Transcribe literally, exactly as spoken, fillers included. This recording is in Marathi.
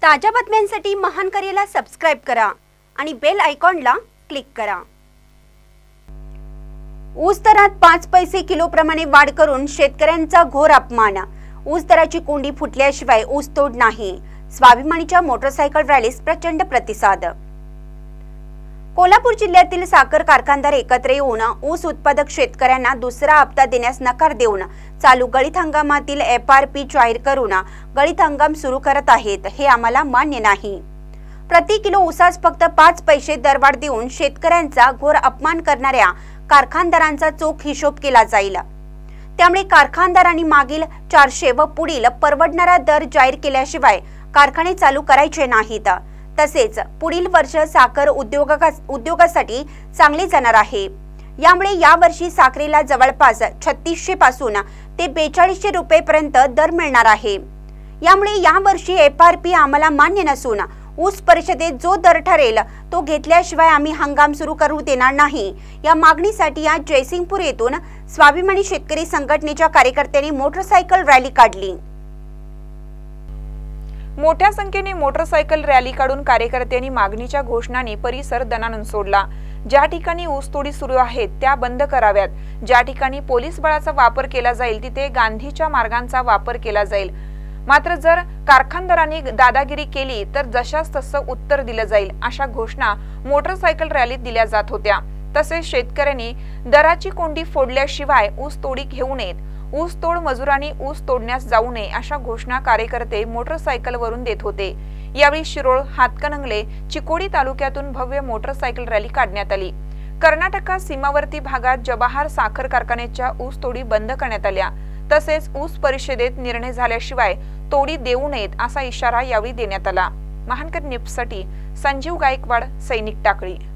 ताज्या बातम्यांसाठी महान करेला सबस्क्राइब करा आणि बेल आयकॉनला क्लिक करा। ऊस दरात पाच पैसे किलो प्रमाणे वाढ करून शेतकऱ्यांचा घोर अपमान। ऊस दराची कोंडी फुटल्याशिवाय ऊस तोड नाही। स्वाभिमानीच्या मोटरसायकल रॅलीस प्रचंड प्रतिसाद। कोल्हापूर जिल्ह्यातील साखर कारखानदार एकत्र येऊन ऊस उत्पादक शेतकऱ्यांना दुसरा हप्ता देण्यास नकार देऊन चालू गळीत हंगामातील एफ आर पी जाहीर करून गळीत हंगाम सुरू करत आहेत, हे आम्हाला मान्य नाही। प्रति किलो ऊसास फक्त पाच पैसे दरवाढ देऊन शेतकऱ्यांचा घोर अपमान करणाऱ्या कारखानदारांचा चोख हिशोब केला जाईल। त्यामुळे कारखानदारांनी मागील चारशे व पुढील परवडणारा दर जाहीर केल्याशिवाय कारखाने चालू करायचे नाहीत। तसेच पुढील वर्ष साखर उद्योगा उद्योगासाठी चांगले जाणार आहे। यामुळे यावर्षी साखरेला जवळपास छत्तीसशे पासून ते बेचाळीसशे रुपये पर्यंत दर मिळणार आहे। यामुळे यावर्षी एफ आर पी आम्हाला मान्य नसून ऊस परिषदेत जो दर ठरेल तो घेतल्याशिवाय आम्ही हंगाम सुरू करू देणार नाही। या मागणीसाठी आज जयसिंगपूर येथून स्वाभिमानी शेतकरी संघटनेच्या कार्यकर्त्यांनी मोटरसायकल रॅली काढली। मोठ्या संख्येने मोटरसायकल रॅली काढून कार्यकर्त्यांनी मागणीच्या घोषणांनी परिसर दणाणून सोडला। ज्या ठिकाणी ऊसतोडी सुरू आहेत त्या बंद कराव्यात, ज्या ठिकाणी पोलीस बळाचा वापर केला जाईल तिथे गांधीच्या मार्गांचा वापर केला जाईल, मात्र जर कारखानदारांनी दादागिरी केली तर जशास तसं उत्तर दिलं जाईल, अशा घोषणा मोटरसायकल रॅलीत दिल्या जात होत्या। तसेच शेतकऱ्यांनी दराची कोंडी फोडल्याशिवाय ऊस तोडी घेऊ नयेत, ऊस तोड मजुरांनी ऊस तोडण्यास जाऊ नये अशा घोषणा कार्यकर्ते मोटरसायकलवरून देत होते। यावेळी शिरोळ, हातकणंगले, चिकोडी तालुक्यातून भव्य मोटरसायकल रॅली काढण्यात आली। कर्नाटकात सीमावर्ती भागात जवाहर साखर कारखान्याच्या ऊस तोडी बंद करण्यात आल्या। तसेच ऊस परिषदेत निर्णय झाल्याशिवाय तोडी देऊ नयेत असा इशारा यावेळी देण्यात आला। महानकर न्यूजसाठी संजीव गायकवाड, सैनिक टाकळी।